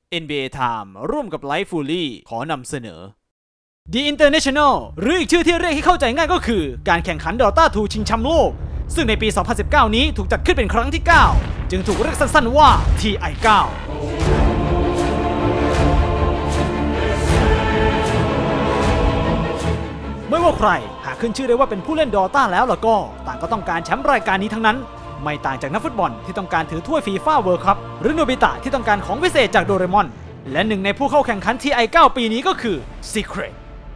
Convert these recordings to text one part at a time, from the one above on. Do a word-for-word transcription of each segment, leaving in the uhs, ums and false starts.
เอ็น บี เอ Time ร่วมกับ Life Fully ขอนำเสนอ The International หรืออีกชื่อที่เรียกให้เข้าใจง่ายก็คือการแข่งขัน Dota ทู ชิงแชมป์โลกซึ่งในปี สองพันสิบเก้า นี้ถูกจัดขึ้นเป็นครั้งที่ เก้า จึงถูกเรียกสั้นๆว่า ที ไอ เก้า ไม่ว่าใครหากขึ้นชื่อได้ว่าเป็นผู้เล่น Dota แล้วล่ะก็ต่างก็ต้องการแชมป์รายการนี้ทั้งนั้นไม่ต่างจากนักฟุตบอลที่ต้องการถือถ้วยฟีฟ่าเวิลด์คัพหรือโนบิตะที่ต้องการของพิเศษจากโดเรมอนและหนึ่งในผู้เข้าแข่งขัน ที ไอ เก้า ปีนี้ก็คือ Secret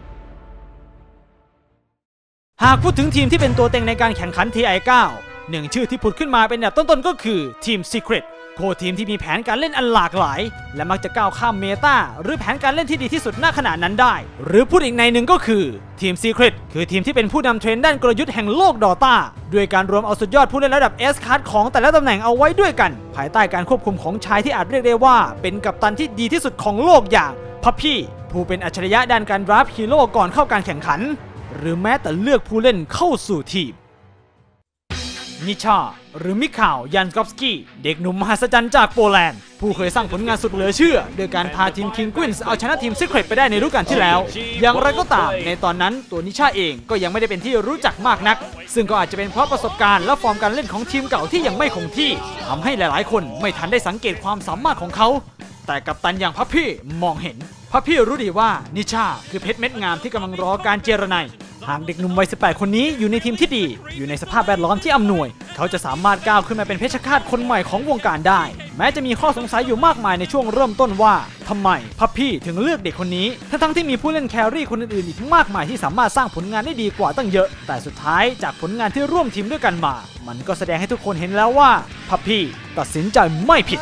หากพูดถึงทีมที่เป็นตัวเต็งในการแข่งขัน ที ไอ เก้า หนึ่งชื่อที่ผุดขึ้นมาเป็นอันดับต้นๆก็คือทีม Secret โค้ชทีมที่มีแผนการเล่นอันหลากหลายและมักจะก้าวข้ามเมตาหรือแผนการเล่นที่ดีที่สุดณขณะนั้นได้หรือพูดอีกในหนึ่งก็คือทีม Secret คือทีมที่เป็นผู้นำเทรนด์ด้านกลยุทธ์แห่งโลก Dota ด้วยการรวมเอาสุดยอดผู้เล่นระดับ S คัทของแต่ละตำแหน่งเอาไว้ด้วยกันภายใต้การควบคุมของชายที่อาจเรียกได้ว่าเป็นกัปตันที่ดีที่สุดของโลกอย่างพัพพี่ผู้เป็นอัจฉริยะด้านการดราฟต์ฮีโร่ก่อนเข้าการแข่งขันหรือแม้แต่เลือกผู้เล่นเข้าสู่ทีมนิชาหรือมิคาวยันกอฟสกี้เด็กหนุ่มมหัศจรรย์จากโปแลนด์ผู้เคยสร้างผลงานสุดเหลือเชื่อโดยการพาทีมคิงควินส์เอาชนะทีมซิเครตไปได้ในฤดูกาลที่แล้วอย่างไรก็ตามในตอนนั้นตัวนิชาเองก็ยังไม่ได้เป็นที่รู้จักมากนักซึ่งก็อาจจะเป็นเพราะประสบการณ์และฟอร์มการเล่นของทีมเก่าที่ยังไม่คงที่ทำให้หลายๆคนไม่ทันได้สังเกตความสามารถของเขาแต่กัปตันอย่างพัพพี่มองเห็นพัพพี่รู้ดีว่านิชาคือเพชรเม็ดงามที่กำลังรอการเจรไนหากเด็กหนุ่มวัยสิบแปดคนนี้อยู่ในทีมที่ดีอยู่ในสภาพแวดล้อมที่อำนวยเขาจะสามารถก้าวขึ้นมาเป็นเพชฌฆาตคนใหม่ของวงการได้แม้จะมีข้อสงสัยอยู่มากมายในช่วงเริ่มต้นว่าทำไมพัพพี่ถึงเลือกเด็กคนนี้ทั้งๆที่มีผู้เล่นแครี่คนอื่นๆอีกมากมายที่สามารถสร้างผลงานได้ดีกว่าตั้งเยอะแต่สุดท้ายจากผลงานที่ร่วมทีมด้วยกันมามันก็แสดงให้ทุกคนเห็นแล้วว่าพัพพี่ตัดสินใจไม่ผิด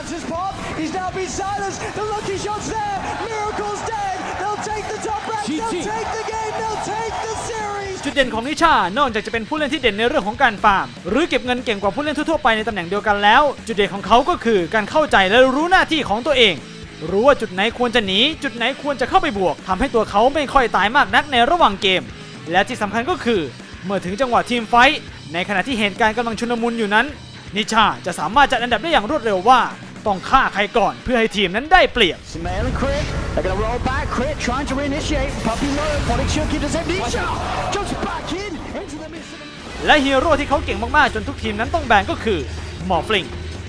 จุดเด่นของนิชานอกจากจะเป็นผู้เล่นที่เด่นในเรื่องของการฟาร์มหรือเก็บเงินเก่งกว่าผู้เล่นทั่วๆไปในตำแหน่งเดียวกันแล้วจุดเด่นของเขาก็คือการเข้าใจและรู้หน้าที่ของตัวเองรู้ว่าจุดไหนควรจะหนีจุดไหนควรจะเข้าไปบวกทำให้ตัวเขาไม่ค่อยตายมากนักในระหว่างเกมและที่สำคัญก็คือเมื่อถึงจังหวะทีมไฟท์ในขณะที่เหตุการณ์กำลังชุลมุนอยู่นั้นนิชาจะสามารถจัดอันดับได้อย่างรวดเร็วว่าต้องฆ่าใครก่อนเพื่อให้ทีมนั้นได้เปรียบและฮีโร่ที่เขาเก่งมากๆจนทุกทีมนั้นต้องแบนก็คือหมอฟลิง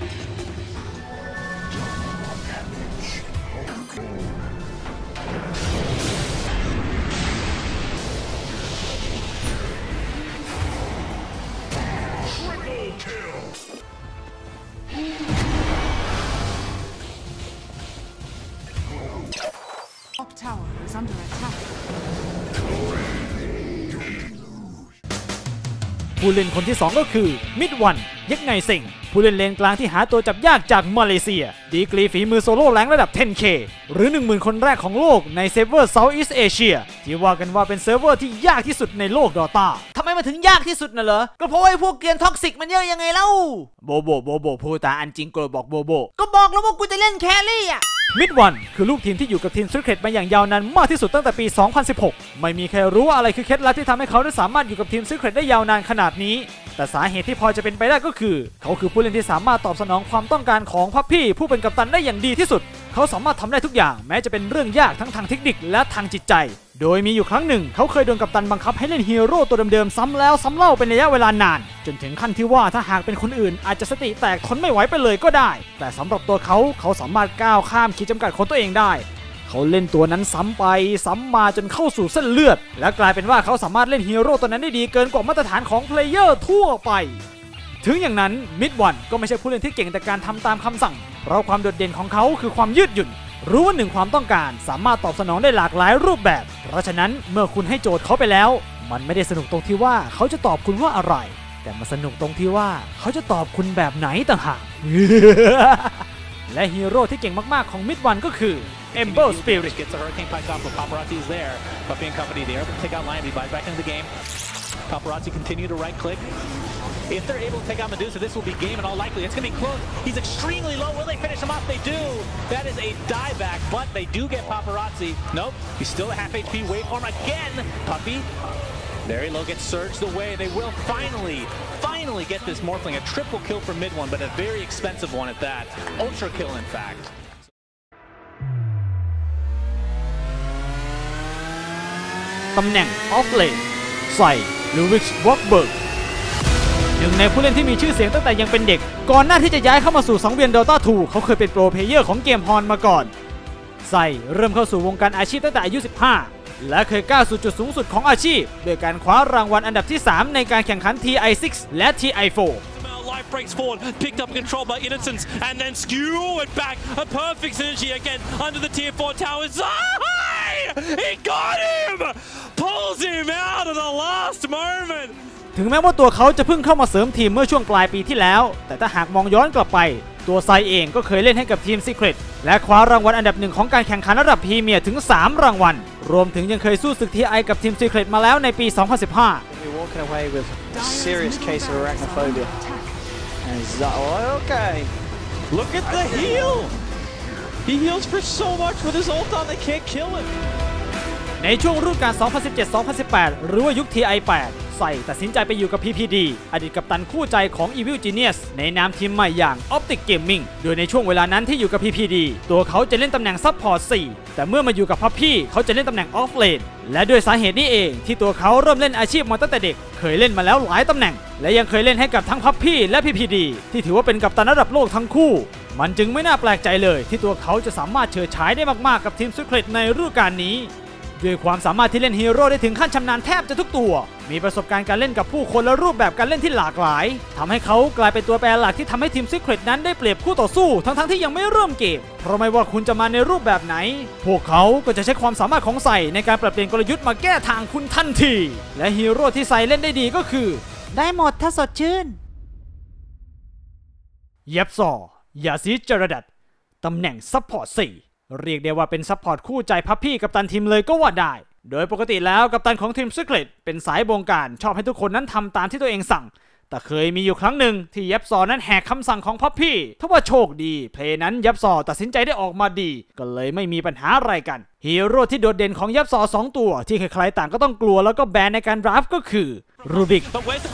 ผู้เล่นคนที่สองก็คือมิดวันยักไงเซ็งผู้เล่นเลนกลางที่หาตัวจับยากจากมาเลเซียดีกรีฝีมือโซโล่แรงระดับ เท็น เค หรือ หนึ่งหมื่น คนแรกของโลกในเซิร์ฟเวอร์ Southeast Asia ที่ว่ากันว่าเป็นเซิร์ฟเวอร์ที่ยากที่สุดในโลก Dota ทำไมมันถึงยากที่สุดน่ะเหรอก็เพราะว่าไอ้พวกเกรียนท็อกซิกมันเยอะยังไงเล่าโบโบโบโบพูดตาอันจริงโกรธบอกโบโบก็บอกแล้วว่ากูจะเล่นแครี่อ่ะมิดวันคือลูกทีมที่อยู่กับทีมซิเครตมาอย่างยาวนานมากที่สุดตั้งแต่ปี สองพันสิบหก ไม่มีใครรู้ว่าอะไรคือเคล็ดลับที่ทำให้เขาได้สามารถอยู่กับทีมซิเครตได้ยาวนานขนาดนี้แต่สาเหตุที่พอจะเป็นไปได้ก็คือเขาคือผู้เล่นที่สามารถตอบสนองความต้องการของพัพพี่ผู้เป็นกัปตันได้อย่างดีที่สุดเขาสามารถทำได้ทุกอย่างแม้จะเป็นเรื่องยากทั้งทางเทคนิคและทางจิตใจโดยมีอยู่ครั้งหนึ่งเขาเคยโดนกัปตันบังคับให้เล่นฮีโร่ตัวเดิมๆซ้ำแล้วซ้ำเล่าเป็นระยะเวลานานจนถึงขั้นที่ว่าถ้าหากเป็นคนอื่นอาจจะสติแตกทนไม่ไหวไปเลยก็ได้แต่สำหรับตัวเขาเขาสามารถก้าวข้ามขีดจำกัดของตัวเองได้เขาเล่นตัวนั้นซ้ำไปซ้ำมาจนเข้าสู่เส้นเลือดและกลายเป็นว่าเขาสามารถเล่นฮีโร่ตัวนั้นได้ดีเกินกว่ามาตรฐานของเพลเยอร์ทั่วไปถึงอย่างนั้นมิดวันก็ไม่ใช่ผู้เล่นที่เก่งแต่การทำตามคำสั่งเพราะความโดดเด่นของเขาคือความยืดหยุ่นรู้ว่าหนึ่งความต้องการสามารถตอบสนองได้หลากหลายรูปแบบเพราะฉะนั้นเมื่อคุณให้โจทย์เขาไปแล้วมันไม่ได้สนุกตรงที่ว่าเขาจะตอบคุณว่าอะไรแต่มันสนุกตรงที่ว่าเขาจะตอบคุณแบบไหนต่างหาก และฮีโร่ที่เก่งมากๆของมิดวันก็คือ Ember Spirit Paparazzi continue to right click. If they're able to take out Medusa, this will be game in all likelihood. It's going to be close. He's extremely low. Will they finish him off? They do. That is a dieback, but they do get Paparazzi. Nope. He's still a half H P waveform again. Puppy. Very low, gets surged away. They will finally, finally get this Morphling. A triple kill for mid one, but a very expensive one at that. Ultra kill, in fact. ตำแหน่งออฟเลนใส่ลูวิชวอล์กเบิร์กหนึ่งในผู้เล่นที่มีชื่อเสียงตั้งแต่ยังเป็นเด็กก่อนหน้าที่จะย้ายเข้ามาสู่สังเวียน Dota ทูเขาเคยเป็นโปรเพลเยอร์ของเกมฮอนมาก่อนใส่เริ่มเข้าสู่วงการอาชีพตั้งแต่อายุสิบห้าและเคยก้าวสู่จุดสูงสุดของอาชีพโดยการคว้ารางวัลอันดับที่สามในการแข่งขัน ที ไอ ซิกซ์ และ ที ไอ โฟร์ Life breaks forward, picked up control by Innocence, and then skew it back. A perfect synergy again under the tier four towers. He got him! Pulls him out at the last moment. ถึงแม้ว่าตัวเขาจะเพิ่งเข้ามาเสริมทีมเมื่อช่วงปลายปีที่แล้วแต่ถ้าหากมองย้อนกลับไปตัวไซเองก็เคยเล่นให้กับทีม Secret และคว้ารางวัลอันดับหนึ่งของการแข่งขันระดับพรีเมียร์ถึงสามรางวัลรวมถึงยังเคยสู้ศึก ที ไอ กับทีม Secret มาแล้วในปี สองพันสิบห้า Okay. Look at the heal. He heals for so much with his ult on. They can't kill him. ในช่วงฤดูกาล สองพันสิบเจ็ด สองพันสิบแปด หรือว่ายุค ที ไอ แปด ใส่ตัดสินใจไปอยู่กับ พี พี ดี อดีตกัปตันคู่ใจของ Evil Genius ในนามทีมใหม่อย่าง Optic Gaming โดยในช่วงเวลานั้นที่อยู่กับ พี พี ดี ตัวเขาจะเล่นตำแหน่งซัพพอร์ต สี่ แต่เมื่อมาอยู่กับ Puppy เขาจะเล่นตำแหน่ง Off Lane และด้วยสาเหตุนี้เองที่ตัวเขาเริ่มเล่นอาชีพมาตั้งแต่เด็กเคยเล่นมาแล้วหลายตำแหน่งและยังเคยเล่นให้กับทั้ง Puppy และ พี พี ดี ที่ถือว่าเป็นกัปตันระดับโลกทั้งคู่มันจึงไม่น่าแปลกใจเลยที่ตัวเขาจะสามารถเฉิดฉายได้มากๆกับทีม Secret ในฤดูกาลนี้ด้วยความสามารถที่เล่นฮีโร่ได้ถึงขั้นชำนาญแทบจะทุกตัวมีประสบการณ์การเล่นกับผู้คนและรูปแบบการเล่นที่หลากหลายทำให้เขากลายเป็นตัวแปรหลักที่ทำให้ทีม Secret นั้นได้เปรียบคู่ต่อสู้ทั้งๆที่ยังไม่เริ่มเกมเพราะไม่ว่าคุณจะมาในรูปแบบไหนพวกเขาก็จะใช้ความสามารถของใส่ในการปรับเปลี่ยนกลยุทธ์มาแก้ทางคุณทันทีและฮีโร่ที่ใส่เล่นได้ดีก็คือได้หมดถ้าสดชื่นเย็บซอยาซิจรดัตตำแหน่งซัพพอร์ต สี่ เรียกได้ว่าเป็นซัพพอร์ตคู่ใจพัพพี่กัปตันทีมเลยก็ว่าได้โดยปกติแล้วกัปตันของทีม Secret เป็นสายบงการชอบให้ทุกคนนั้นทำตามที่ตัวเองสั่งแต่เคยมีอยู่ครั้งหนึ่งที่ยับซอนั้นแหกคำสั่งของพัพพี่ทว่าโชคดีเพลย์นั้นยับซอตัดสินใจได้ออกมาดีก็เลยไม่มีปัญหาอะไรกันฮีโร่ที่โดดเด่นของยับซอสองตัวที่ใครๆต่างก็ต้องกลัวแล้วก็แบนในการดราฟก็คือรูบิก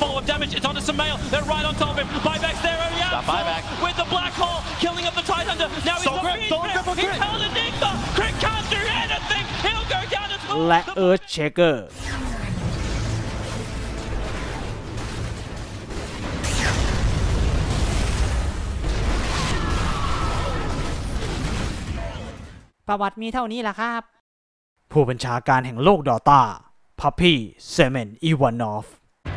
และเอิร์ธเชเกอร์ประวัติมีเท่านี้แหละครับผู้บัญชาการแห่งโลกดอต้าพัพพี่เซเมนอีวานอฟ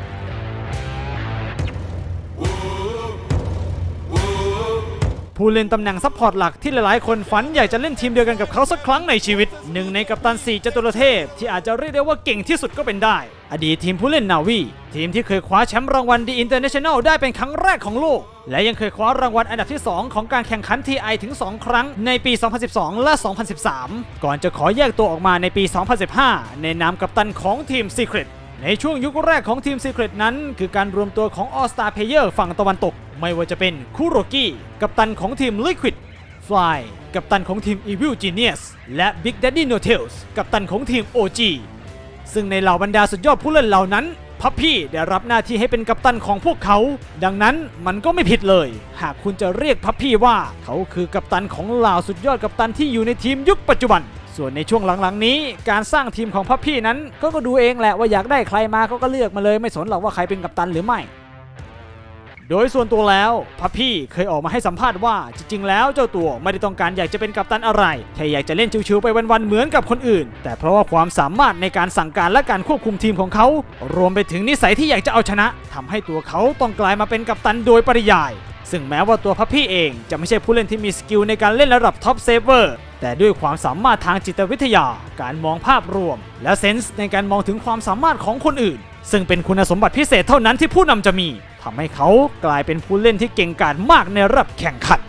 ผู้เล่นตำแหน่งซัพพอร์ตหลักที่หลายๆคนฝันอยากจะเล่นทีมเดียวกันกับเขาสักครั้งในชีวิตหนึ่งในกัปตันสี่จตุรเทพที่อาจจะเรียกได้ว่าเก่งที่สุดก็เป็นได้อดีตทีมผู้เล่นนาวีทีมที่เคยคว้าแชมป์รางวัล The International ได้เป็นครั้งแรกของโลกและยังเคยคว้ารางวัลอันดับที่สองของการแข่งขัน ที ไอ ถึงสองครั้งในปี สองพันสิบสอง และ สองพันสิบสาม ก่อนจะขอแยกตัวออกมาในปี สองพันสิบห้า ในนามกัปตันของทีม Secretในช่วงยุคแรกของทีม Secret นั้นคือการรวมตัวของ All Star Player ฝั่งตะวันตกไม่ว่าจะเป็นคุโรกิกัปตันของทีม Liquid Fly กัปตันของทีม Evil Genius และ Big Daddy No Tails กัปตันของทีม โอ จี ซึ่งในเหล่าบรรดาสุดยอดผู้เล่นเหล่านั้นพัพพี่ได้รับหน้าที่ให้เป็นกัปตันของพวกเขาดังนั้นมันก็ไม่ผิดเลยหากคุณจะเรียกพัพพี่ว่าเขาคือกัปตันของเหล่าสุดยอดกัปตันที่อยู่ในทีมยุคปัจจุบันส่วนในช่วงหลังๆนี้การสร้างทีมของพัพพี่นั้นก็ก็ดูเองแหละว่าอยากได้ใครมาก็ก็เลือกมาเลยไม่สนหรอกว่าใครเป็นกัปตันหรือไม่โดยส่วนตัวแล้วพัพพี่เคยออกมาให้สัมภาษณ์ว่าจริงๆแล้วเจ้าตัวไม่ได้ต้องการอยากจะเป็นกัปตันอะไรแค่อยากจะเล่นชิวๆไปวันๆเหมือนกับคนอื่นแต่เพราะว่าความสามารถในการสั่งการและการควบคุมทีมของเขารวมไปถึงนิสัยที่อยากจะเอาชนะทำให้ตัวเขาต้องกลายมาเป็นกัปตันโดยปริยายซึ่งแม้ว่าตัวพัพพี่เองจะไม่ใช่ผู้เล่นที่มีสกิลในการเล่นระดับท็อปเซฟเวอร์แต่ด้วยความสามารถทางจิตวิทยาการมองภาพรวมและเซนส์ในการมองถึงความสามารถของคนอื่นซึ่งเป็นคุณสมบัติพิเศษเท่านั้นที่ผู้นำจะมีทำให้เขากลายเป็นผู้เล่นที่เก่งกาจมากในระดับแข่งขัน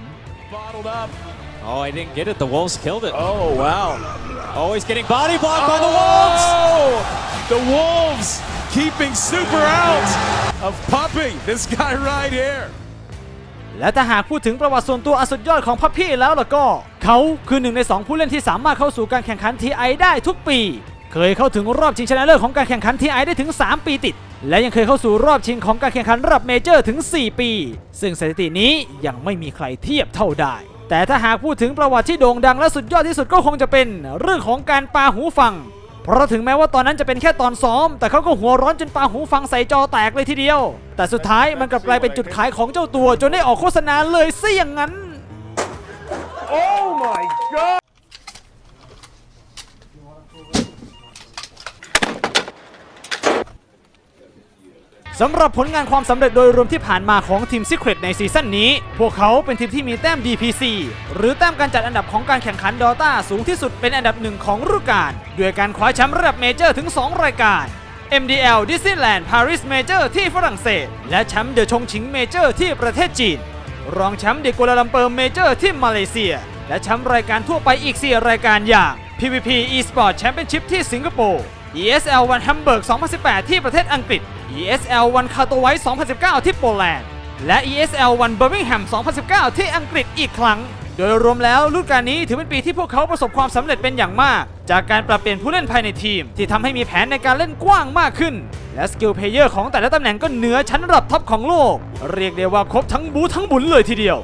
Oh, I didn't get it. The Wolves killed it. Oh, wow. Oh, he's getting body blocked by the Wolves. The Wolves keeping super out of Puppy. This guy right here. และถ้าหากพูดถึงประวัติส่วนตัวอันสุดยอดของพัพพี่แล้วล่ะก็เขาคือหนึ่งในสองผู้เล่นที่สามารถเข้าสู่การแข่งขัน ที ไอ ได้ทุกปีเคยเข้าถึงรอบชิงชนะเลิศของการแข่งขัน ที ไอ ได้ถึงสามปีติดและยังเคยเข้าสู่รอบชิงของการแข่งขันระดับเมเจอร์ถึงสี่ปีซึ่งสถิตินี้ยังไม่มีใครเทียบเท่าได้แต่ถ้าหากพูดถึงประวัติที่โด่งดังและสุดยอดที่สุดก็คงจะเป็นเรื่องของการปาหูฟังเพราะถึงแม้ว่าตอนนั้นจะเป็นแค่ตอนซ้อมแต่เขาก็หัวร้อนจนปาหูฟังใส่จอแตกเลยทีเดียวแต่สุดท้ายมันกลับกลายเป็นจุดขายของเจ้าตัวจนได้ออกโฆษณาเลยซะอย่างนั้น Oh my god สำหรับผลงานความสำเร็จโดยรวมที่ผ่านมาของทีม Secret ในซีซั่นนี้พวกเขาเป็นทีมที่มีแต้ม ดี พี ซี หรือแต้มการจัดอันดับของการแข่งขัน Dota สูงที่สุดเป็นอันดับหนึ่งของฤดูกาลด้วยการคว้าแชมป์ระดับเมเจอร์ถึงสองรายการ เอ็ม ดี แอล Disneyland Paris Major ที่ฝรั่งเศสและแชมป์เดอะชงชิงเมเจอร์ที่ประเทศจีนรองแชมป์เดอะกัวลาลัมเปอร์เมเจอร์ที่มาเลเซียและแชมป์รายการทั่วไปอีกสี่รายการอย่าง พี วี พี eSport Championship ที่สิงคโปร์ อี เอส แอล วัน Hamburg สองพันสิบแปดที่ประเทศอังกฤษ อี เอส แอล วัน Katowice สองพันสิบเก้าที่โปแลนด์และ อี เอส แอล วัน Birmingham สองพันสิบเก้าที่อังกฤษอีกครั้งโดยรวมแล้วฤดูกาลนี้ถือเป็นปีที่พวกเขาประสบความสำเร็จเป็นอย่างมากจากการปรับเปลี่ยนผู้เล่นภายในทีมที่ทำให้มีแผนในการเล่นกว้างมากขึ้นและสกิลเพลเยอร์ของแต่ละตำแหน่งก็เหนือชั้นระดับท็อปของโลกเรียกได้ว่าครบทั้งบูทั้งบุญเลยทีเดียว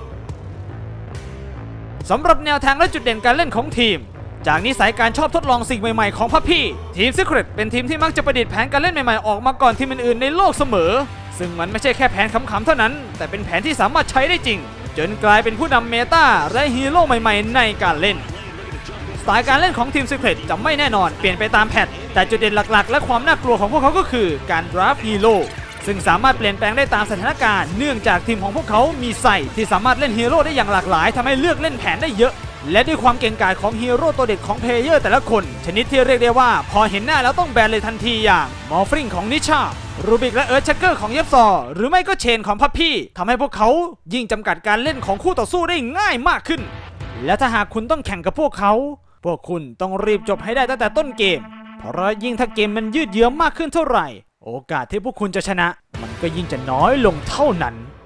สำหรับแนวทางและจุดเด่นการเล่นของทีมจากนิสัยการชอบทดลองสิ่งใหม่ๆของพัพพี่ทีม Secret เป็นทีมที่มักจะประดิษฐ์แผนการเล่นใหม่ๆออกมาก่อนทีมอื่นๆในโลกเสมอซึ่งมันไม่ใช่แค่แผนขำๆเท่านั้นแต่เป็นแผนที่สามารถใช้ได้จริงจนกลายเป็นผู้นำเมตาและฮีโร่ใหม่ๆในการเล่นสไตล์การเล่นของทีม Secret จะไม่แน่นอนเปลี่ยนไปตามแพทแต่จุดเด่นหลักๆและความน่ากลัวของพวกเขาก็คือการดราฟต์ฮีโร่ซึ่งสามารถเปลี่ยนแปลงได้ตามสถานการณ์เนื่องจากทีมของพวกเขามีไซที่สามารถเล่นฮีโร่ได้อย่างหลากหลายทำให้เลือกเล่นแผนได้เยอะและด้วยความเก่งกาจของฮีโร่ตัวเด็ดของเพลเยอร์แต่ละคนชนิดที่เรียกได้ว่าพอเห็นหน้าแล้วต้องแบนเลยทันทีอย่างมอร์ฟริงของนิชารูบิกและเอิร์ธแชกเกอร์ของเยฟซอหรือไม่ก็เชนของพัพพี่ทำให้พวกเขายิ่งจำกัดการเล่นของคู่ต่อสู้ได้ง่ายมากขึ้นและถ้าหากคุณต้องแข่งกับพวกเขาพวกคุณต้องรีบจบให้ได้ตั้งแต่ต้นเกมเพราะยิ่งถ้าเกมมันยืดเยื้อมากขึ้นเท่าไหร่โอกาสที่พวกคุณจะชนะมันก็ยิ่งจะน้อยลงเท่านั้น